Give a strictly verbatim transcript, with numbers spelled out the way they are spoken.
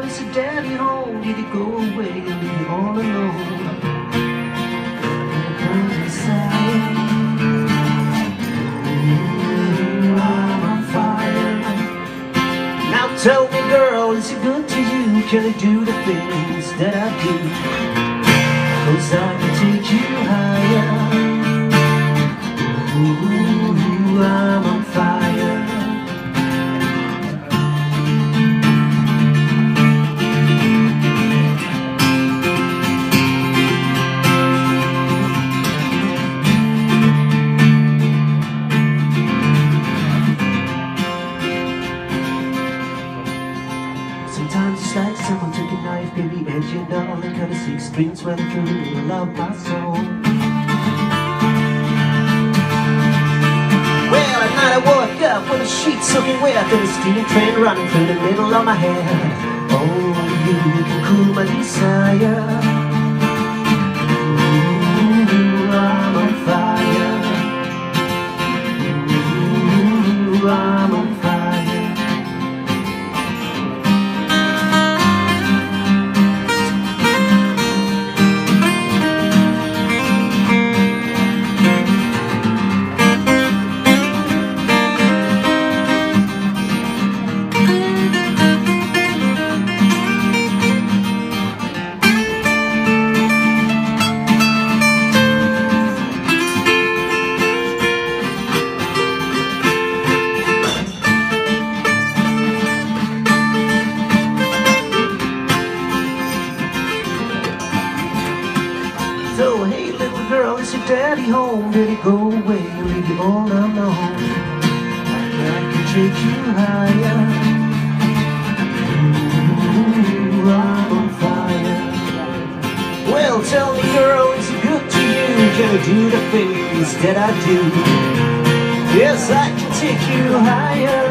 girl, is your daddy home? Did he go away and leave you all alone? Inside, ooh, I'm on fire. Now tell me, girl, is it good to you? Can I do the things that I do? 'Cause I can take you higher. Ooh, I'm on fire. Sometimes it's like someone took a knife, baby, and you know they cut a six strings running through the love my soul. Well, at night I woke up with a sheet soaking wet and a steam train running through the middle of my head. Only you can cool my desire. Ooh, I'm on fire. Ooh, I'm on fire. So, hey little girl, is your daddy home? Did he go away and leave you all alone? I can take you higher. Ooh, I'm on fire. Well, tell me, girl, is it good to you? Can I do the things that I do? Yes, I can take you higher.